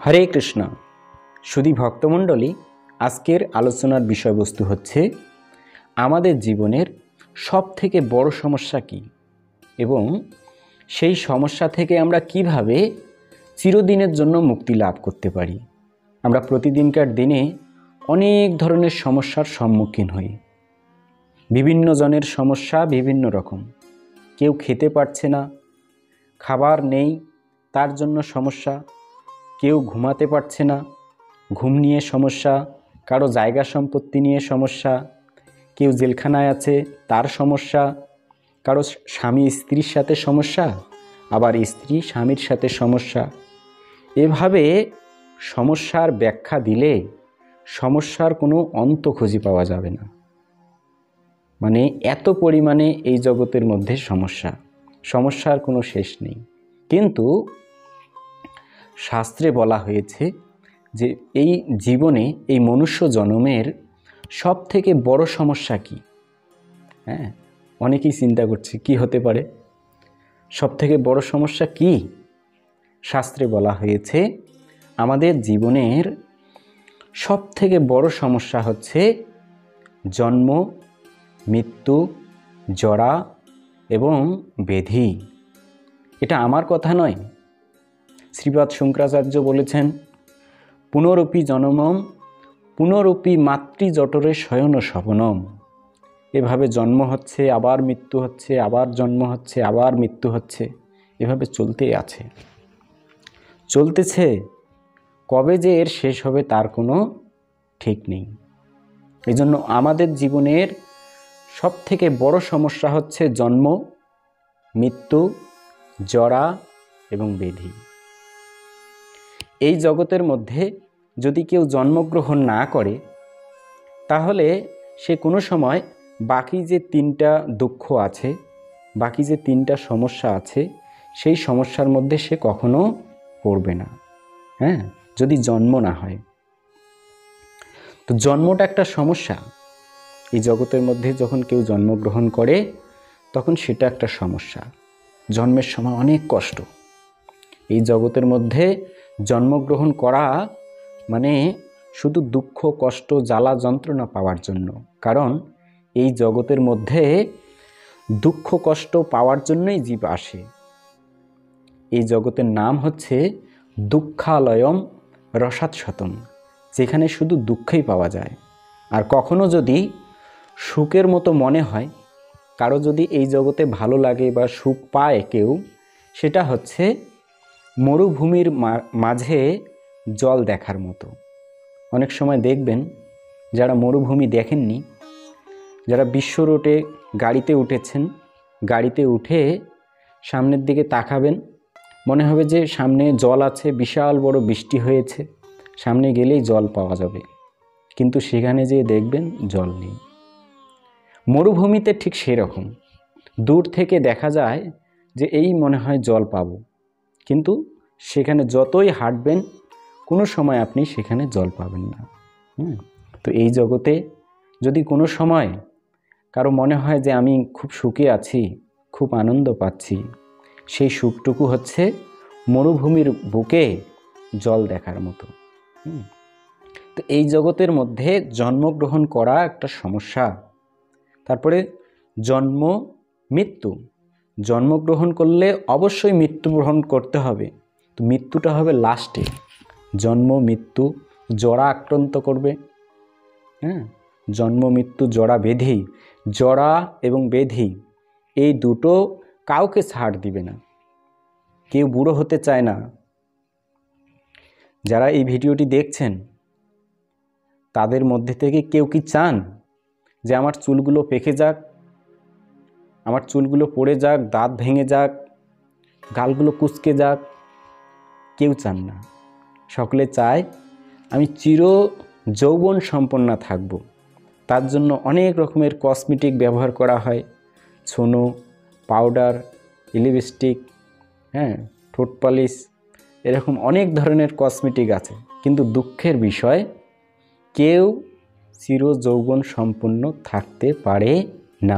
হরে কৃষ্ণ। সুধী ভক্তমণ্ডলী, আজকের আলোচনার বিষয়বস্তু হচ্ছে আমাদের জীবনের সবথেকে বড় সমস্যা কী এবং সেই সমস্যা থেকে আমরা কিভাবে চিরদিনের জন্য মুক্তি লাভ করতে পারি। আমরা প্রতিদিনকার দিনে অনেক ধরনের সমস্যার সম্মুখীন হই। বিভিন্ন জনের সমস্যা বিভিন্ন রকম। কেউ খেতে পারছে না, খাবার নেই, তার জন্য সমস্যা। কেউ ঘুমাতে পারছে না, ঘুম নিয়ে সমস্যা। কারো জায়গা সম্পত্তি নিয়ে সমস্যা। কেউ জেলখানায় আছে, তার সমস্যা। কারো স্বামী স্ত্রীর সাথে সমস্যা, আবার স্ত্রী স্বামীর সাথে সমস্যা। এভাবে সমস্যার ব্যাখ্যা দিলে সমস্যার কোনো অন্ত খুঁজে পাওয়া যাবে না। মানে এত পরিমাণে এই জগতের মধ্যে সমস্যার কোনো শেষ নেই। কিন্তু শাস্ত্রে বলা হয়েছে যে এই জীবনে, এই মনুষ্য জন্মের সব থেকে বড় সমস্যা কি? অনেকেই চিন্তা করছে কি হতে পারে, সব থেকে বড় সমস্যা কি? শাস্ত্রে বলা হয়েছে আমাদের জীবনের সব থেকে বড় সমস্যা হচ্ছে জন্ম, মৃত্যু, জরা এবং ব্যাধি। এটা আমার কথা নয়, শ্রীপাদ শঙ্করাচার্য বলেছেন, পুনরপি জনমম পুনরপি মাতৃজঠরে শয়ন স্বপনম। এভাবে জন্ম হচ্ছে, আবার মৃত্যু হচ্ছে, আবার জন্ম হচ্ছে, আবার মৃত্যু হচ্ছে, এভাবে চলতেছে। কবে যে এর শেষ হবে তার কোনো ঠিক নেই। এই জন্য আমাদের জীবনের সব থেকে বড় সমস্যা হচ্ছে জন্ম, মৃত্যু, জরা এবং ব্যাধি। এই জগতের মধ্যে যদি কেউ জন্মগ্রহণ না করে তাহলে সে কোনো সময় বাকি যে তিনটা দুঃখ আছে, বাকি যে তিনটা সমস্যা আছে, সেই সমস্যার মধ্যে সে কখনো পড়বে না। যদি জন্ম না হয়। তো জন্মটা একটা সমস্যা। এই জগতের মধ্যে যখন কেউ জন্মগ্রহণ করে তখন সেটা একটা সমস্যা। জন্মের সময় অনেক কষ্ট। এই জগতের মধ্যে জন্মগ্রহণ করা মানে শুধু দুঃখ, কষ্ট, জ্বালা, যন্ত্রণা পাওয়ার জন্য। কারণ এই জগতের মধ্যে দুঃখ কষ্ট পাওয়ার জন্যই জীব আসে। এই জগতের নাম হচ্ছে দুঃখালয়ম রসাৎশতম, যেখানে শুধু দুঃখই পাওয়া যায়। আর কখনো যদি সুখের মতো মনে হয়, কারো যদি এই জগতে ভালো লাগে বা সুখ পায় কেউ, সেটা হচ্ছে মরুভূমির মাঝে জল দেখার মতো। অনেক সময় দেখবেন যারা মরুভূমি দেখেননি, যারা বিশ্ব রোডে গাড়িতে উঠেছেন, গাড়িতে উঠে সামনের দিকে তাকাবেন, মনে হবে যে সামনে জল আছে, বিশাল বড় বৃষ্টি হয়েছে, সামনে গেলেই জল পাওয়া যাবে। কিন্তু সেখানে যেয়ে দেখবেন জল নেই। মরুভূমিতে ঠিক সেরকম, দূর থেকে দেখা যায় যে এই মনে হয় জল পাবো, কিন্তু সেখানে যতই হাঁটবেন কোনো সময় আপনি সেখানে জল পাবেন না। তো এই জগতে যদি কোনো সময় কারো মনে হয় যে আমি খুব সুখে আছি, খুব আনন্দ পাচ্ছি, সেই সুখটুকু হচ্ছে মরুভূমির বুকে জল দেখার মতো। তো এই জগতের মধ্যে জন্মগ্রহণ করা একটা সমস্যা। তারপরে জন্ম, মৃত্যু। জন্মগ্রহণ করলে অবশ্যই মৃত্যুগ্রহণ করতে হবে, তো মৃত্যুটা হবে লাস্টে। জন্ম, মৃত্যু, জরা আক্রান্ত করবে। জন্ম, মৃত্যু, জরা, ব্যাধি। জরা এবং ব্যাধি এই দুটো কাউকে ছাড় দিবে না। কেউ বুড়ো হতে চায় না। যারা এই ভিডিওটি দেখছেন তাদের মধ্যে থেকে কেউ কি চান যে আমার চুলগুলো পেকে যাক, আমার চুলগুলো পড়ে যাক, দাঁত ভেঙে যাক, গালগুলো কুঁচকে যাক? কেউ চান না। সকলে চায় আমি চির যৌবন সম্পন্ন থাকব। তার জন্য অনেক রকমের কসমেটিক ব্যবহার করা হয়, ছোনো, পাউডার, লিপস্টিক, ঠোঁট পালিশ, এরকম অনেক ধরনের কসমেটিক আছে। কিন্তু দুঃখের বিষয়, কেউ চির যৌবন সম্পন্ন থাকতে পারে না।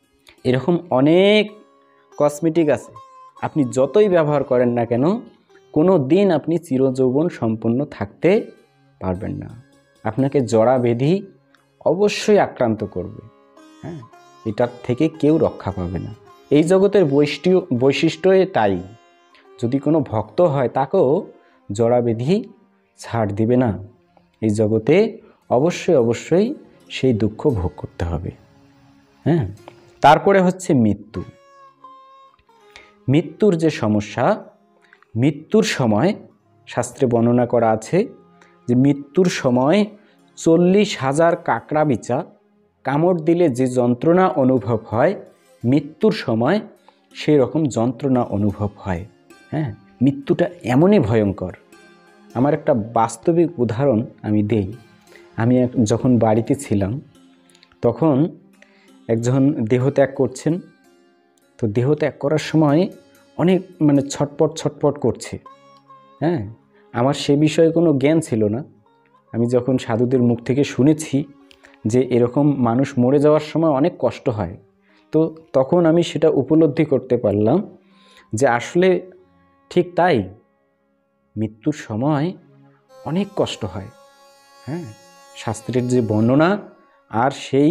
এরকম অনেক কসমেটিক আছে, আপনি যতই ব্যবহার করেন না কেন কোনো দিন আপনি চিরযৌবন সম্পন্ন থাকতে পারবেন না। আপনাকে জরা ব্যাধি অবশ্যই আক্রান্ত করবে। হ্যাঁ, এটার থেকে কেউ রক্ষা পাবে না। এই জগতের বৈশিষ্ট্য তাই, যদি কোনো ভক্ত হয় তাকেও জরা ব্যাধি ছাড় দিবে না। এই জগতে অবশ্যই অবশ্যই সেই দুঃখ ভোগ করতে হবে। হ্যাঁ, তারপরে হচ্ছে মৃত্যু। মৃত্যুর যে সমস্যা, মৃত্যুর সময় শাস্ত্রে বর্ণনা করা আছে যে মৃত্যুর সময় 40,000 কাঁকড়া বিচা কামড় দিলে যে যন্ত্রণা অনুভব হয়, মৃত্যুর সময় সেই রকম যন্ত্রণা অনুভব হয়। হ্যাঁ, মৃত্যুটা এমনই ভয়ঙ্কর। আমার একটা বাস্তবিক উদাহরণ আমি দেই। আমি যখন বাড়িতে ছিলাম তখন একজন দেহত্যাগ করছেন। তো দেহত্যাগ করার সময় অনেক ছটপট করছে। হ্যাঁ, আমার সে বিষয়ে কোনো জ্ঞান ছিল না। আমি যখন সাধুদের মুখ থেকে শুনেছি যে এরকম মানুষ মরে যাওয়ার সময় অনেক কষ্ট হয়, তো তখন আমি সেটা উপলব্ধি করতে পারলাম যে আসলে ঠিক তাই, মৃত্যুর সময় অনেক কষ্ট হয়। হ্যাঁ, শাস্ত্রের যে বর্ণনা আর সেই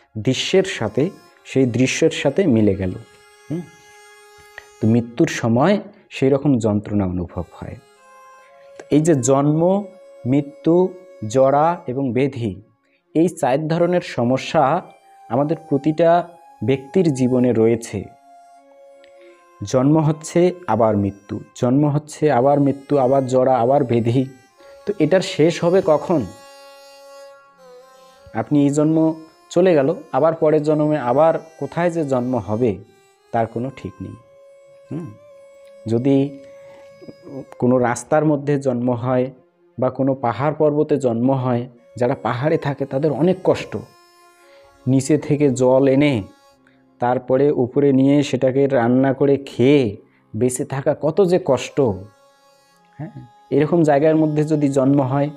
দৃশ্যের সাথে মিলে গেল। তো মৃত্যুর সময় সেই রকম যন্ত্রণা অনুভব হয়। এই যে জন্ম, মৃত্যু, জরা এবং ব্যাধি, এই 4 ধরনের সমস্যা আমাদের প্রতিটা ব্যক্তির জীবনে রয়েছে। জন্ম হচ্ছে আবার মৃত্যু, জন্ম হচ্ছে আবার মৃত্যু, আবার জরা, আবার ব্যাধি। তো এটার শেষ হবে কখন? আপনি এই জন্ম চলে গেল, আবার পরের জন্মে আবার কোথায় যে জন্ম হবে তার কোনো ঠিক নেই। যদি কোনো রাস্তার মধ্যে জন্ম হয় বা কোনো পাহাড় পর্বতে জন্ম হয়, যারা পাহাড়ে থাকে তাদের অনেক কষ্ট। নিচে থেকে জল এনে তারপরে উপরে নিয়ে সেটাকে রান্না করে খেয়ে বেঁচে থাকা কত যে কষ্ট। হ্যাঁ, এরকম জায়গার মধ্যে যদি জন্ম হয়,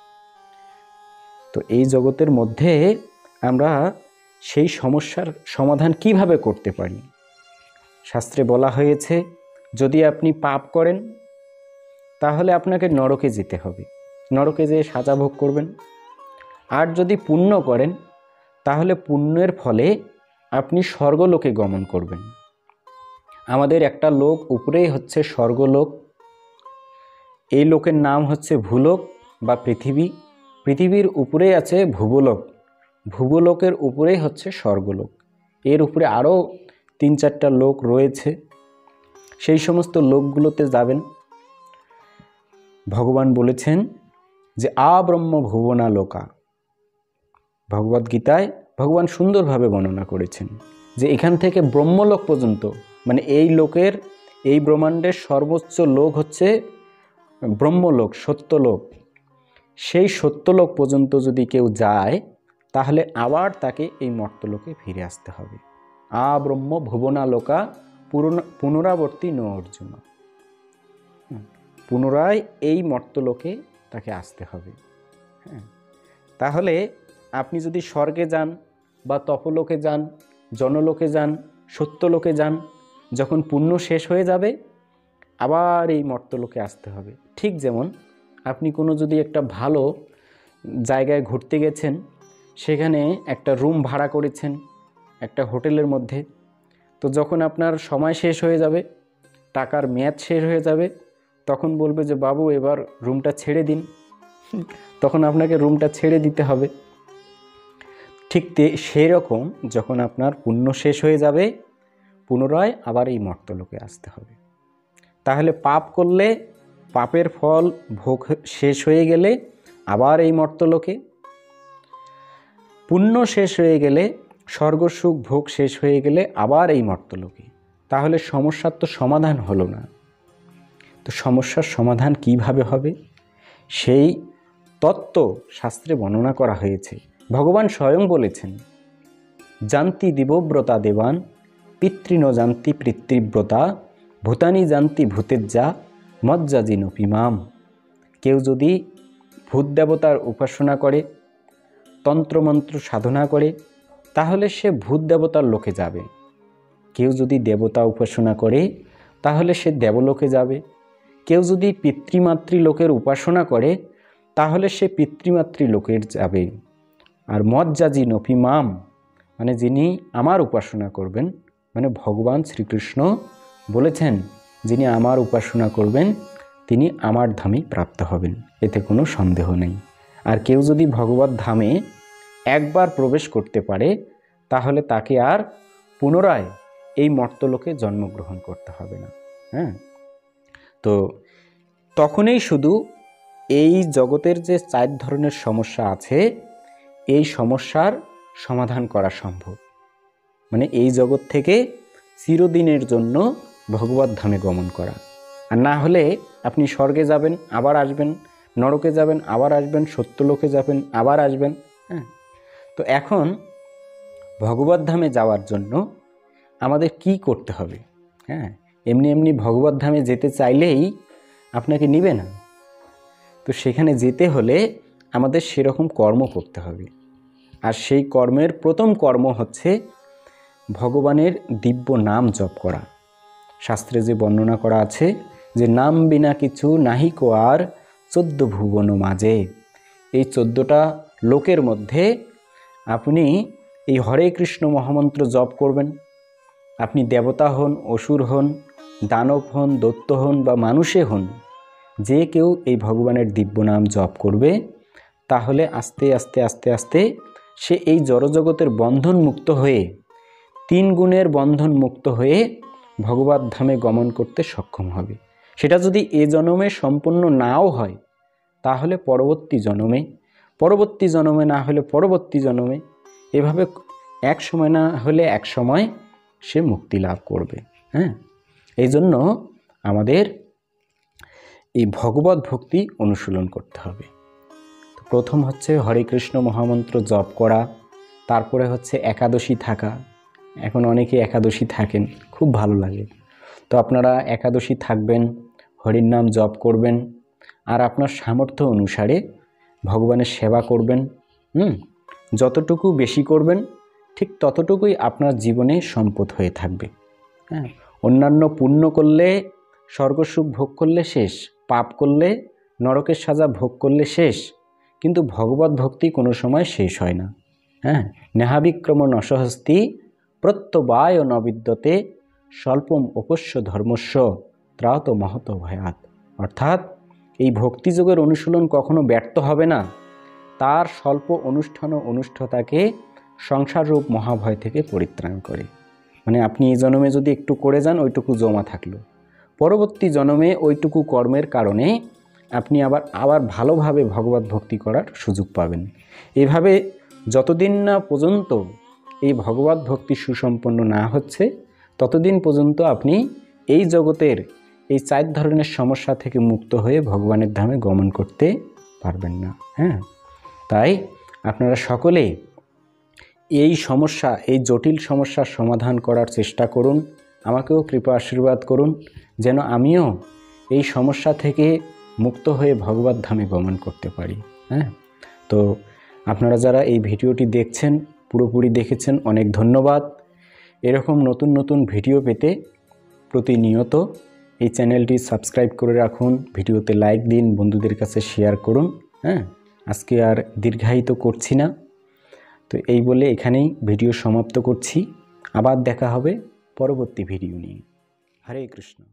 তো এই জগতের মধ্যে আমরা সেই সমস্যার সমাধান কিভাবে করতে পারি? শাস্ত্রে বলা হয়েছে, যদি আপনি পাপ করেন তাহলে আপনাকে নরকে যেতে হবে, নরকে যেয়ে সাজা ভোগ করবেন। আর যদি পুণ্য করেন তাহলে পুণ্যের ফলে আপনি স্বর্গলোকে গমন করবেন। আমাদের একটা লোক উপরেই হচ্ছে স্বর্গলোক, এই লোকের নাম হচ্ছে ভূলোক বা পৃথিবী। পৃথিবীর উপরেই আছে ভূবলোক, ভূবলোকের উপরেই হচ্ছে স্বর্গলোক। এর উপরে আরও 3-4টা লোক রয়েছে। সেই সমস্ত লোকগুলোতে যাবেন। ভগবান বলেছেন যে আব্রহ্ম ভুবনা লোকা। ভগবদ্গীতায় ভগবান সুন্দরভাবে বর্ণনা করেছেন যে এখান থেকে ব্রহ্মলোক পর্যন্ত, এই ব্রহ্মাণ্ডের সর্বোচ্চ লোক হচ্ছে ব্রহ্মলোক, সত্যলোক। সেই সত্যলোক পর্যন্ত যদি কেউ যায় তাহলে আবার তাকে এই মর্তলোকে ফিরে আসতে হবে। আব্রহ্ম ভুবনা লোকা পুনরাবর্তী ন অর্জুন। পুনরায় এই মর্তলোকে তাকে আসতে হবে। হ্যাঁ, তাহলে আপনি যদি স্বর্গে যান বা তপলোকে যান, জনলোকে যান, সত্যলোকে যান, যখন পুণ্য শেষ হয়ে যাবে আবার এই মর্তলোকে আসতে হবে। ঠিক যেমন আপনি কোনো যদি একটা ভালো জায়গায় ঘুরতে গেছেন, সেখানে একটা রুম ভাড়া করেছেন একটা হোটেলের মধ্যে, তো যখন আপনার সময় শেষ হয়ে যাবে, টাকার মেয়াদ শেষ হয়ে যাবে, তখন বলবে যে বাবু এবার রুমটা ছেড়ে দিন। তখন আপনাকে রুমটা ছেড়ে দিতে হবে। ঠিক সেই রকম যখন আপনার পুণ্য শেষ হয়ে যাবে পুনরায় আবার এই মর্তলোকে আসতে হবে। তাহলে পাপ করলে পাপের ফল ভোগ শেষ হয়ে গেলে আবার এই মর্তলোকে, পুণ্য শেষ হয়ে গেলে, স্বর্গসুখ ভোগ শেষ হয়ে গেলে আবার এই মর্তলোকে। তাহলে সমস্যার তো সমাধান হলো না। তো সমস্যার সমাধান কিভাবে হবে সেই তত্ত্ব শাস্ত্রে বর্ণনা করা হয়েছে। ভগবান স্বয়ং বলেছেন, জান্তি দিবব্রতা দেবান, পিতৃণ জান্তি পিতৃব্রতা, ভূতানি জান্তি ভূতেজ্জা, মজ্জাজিনপি মাম। কেউ যদি ভূত দেবতার উপাসনা করে, তন্ত্রমন্ত্র সাধনা করে, তাহলে সে ভূত দেবতার লোকে যাবে। কেউ যদি দেবতা উপাসনা করে তাহলে সে দেবলোকে যাবে। কেউ যদি পিতৃমাতৃ লোকের উপাসনা করে তাহলে সে পিতৃমাতৃ লোকের যাবে। আর মজ্জাজি নপি মাম, মানে যিনি আমার উপাসনা করবেন, মানে ভগবান শ্রীকৃষ্ণ বলেছেন যিনি আমার উপাসনা করবেন তিনি আমার ধামেই প্রাপ্ত হবেন, এতে কোনো সন্দেহ নেই। আর কেউ যদি ভগবত ধামে একবার প্রবেশ করতে পারে তাহলে তাকে আর পুনরায় এই মর্তলোকে জন্মগ্রহণ করতে হবে না। হ্যাঁ, তো তখনই শুধু এই জগতের যে 4 ধরনের সমস্যা আছে এই সমস্যার সমাধান করা সম্ভব। মানে এই জগৎ থেকে চিরদিনের জন্য ভগবত ধামে গমন করা। আর না হলে আপনি স্বর্গে যাবেন আবার আসবেন, নরকে যাবেন আবার আসবেন, সত্যলোকে যাবেন আবার আসবেন। হ্যাঁ, তো এখন ভগবত ধামে যাওয়ার জন্য আমাদের কি করতে হবে? হ্যাঁ, এমনি এমনি ভগবত ধামে যেতে চাইলেই আপনাকে নিবে না। তো সেখানে যেতে হলে আমাদের সেরকম কর্ম করতে হবে। আর সেই কর্মের প্রথম কর্ম হচ্ছে ভগবানের দিব্য নাম জপ করা। শাস্ত্রে যে বর্ণনা করা আছে যে নাম বিনা কিছু নাহি কো আর 14 ভুবন মাঝে, এই 14টা লোকের মধ্যে আপনি এই হরে কৃষ্ণ মহামন্ত্র জপ করবেন। আপনি দেবতা হন, অসুর হন, দানব হন, দৈত্য হন বা মানুষে হন, যে কেউ এই ভগবানের দিব্য নাম জপ করবে তাহলে আস্তে আস্তে আস্তে আস্তে সে এই জড়জগতের বন্ধন মুক্ত হয়ে 3 গুণের বন্ধন মুক্ত হয়ে ভগবত ধামে গমন করতে সক্ষম হবে। সেটা যদি এ জন্মে সম্পূর্ণ নাও হয় তাহলে পরবর্তী জন্মে না হলে পরবর্তী জন্মে, এভাবে এক সময় না হলে এক সময় সে মুক্তি লাভ করবে। হ্যাঁ, এই জন্য আমাদের এই ভগবত ভক্তি অনুশীলন করতে হবে। তো প্রথম হচ্ছে হরে কৃষ্ণ মহামন্ত্র জপ করা, তারপরে হচ্ছে একাদশী থাকা। এখন অনেকে একাদশী থাকেন, খুব ভালো লাগে। তো আপনারা একাদশী থাকবেন, হরির নাম জপ করবেন, আর আপনার সামর্থ্য অনুসারে ভগবানের সেবা করবেন। যতটুকু বেশি করবেন ঠিক ততটুকুই আপনার জীবনে সম্পদ হয়ে থাকবে। হ্যাঁ, অন্যান্য পুণ্য করলে স্বর্গসুখ ভোগ করলে শেষ, পাপ করলে নরকের সাজা ভোগ করলে শেষ, কিন্তু ভগবত ভক্তি কোনো সময় শেষ হয় না। হ্যাঁ, নেহাবিক্রম নসহস্তি প্রত্যবায় নবিদ্যতে স্বল্পম উপস্য ধর্মস্য ত্রাত মহত ভয়াত। অর্থাৎ এই ভক্তিযোগের অনুশীলন কখনো ব্যর্থ হবে না। তার স্বল্প অনুষ্ঠান ও অনুষ্ঠতাকে সংসাররূপ মহাভয় থেকে পরিত্রাণ করে। মানে আপনি এই জন্মে যদি একটু করে যান ওইটুকু জমা থাকলো, পরবর্তী জন্মে ওইটুকু কর্মের কারণে আপনি আবার ভালোভাবে ভগবত ভক্তি করার সুযোগ পাবেন। এভাবে যতদিন না পর্যন্ত এই ভগবত ভক্তি সুসম্পন্ন না হচ্ছে ততদিন পর্যন্ত আপনি এই জগতের এই 4 ধরনের সমস্যা থেকে মুক্ত হয়ে ভগবানের ধামে গমন করতে পারবেন না। হ্যাঁ, তাই আপনারা সকলে এই সমস্যা, এই জটিল সমস্যার সমাধান করার চেষ্টা করুন। আমাকেও কৃপা আশীর্বাদ করুন যেন আমিও এই সমস্যা থেকে মুক্ত হয়ে ভগবত ধামে গমন করতে পারি। হ্যাঁ, তো আপনারা যারা এই ভিডিওটি দেখছেন, পুরোপুরি দেখেছেন, অনেক ধন্যবাদ। এরকম নতুন নতুন ভিডিও পেতে প্রতিনিয়ত এই চ্যানেলটি সাবস্ক্রাইব করে রাখুন, ভিডিওতে লাইক দিন, বন্ধুদের কাছে শেয়ার করুন। হ্যাঁ, আজকে আর দীর্ঘায়িত করছি না। তো এই বলে এখানেই ভিডিও সমাপ্ত করছি। আবার দেখা হবে পরবর্তী ভিডিও নিয়ে। হরে কৃষ্ণ।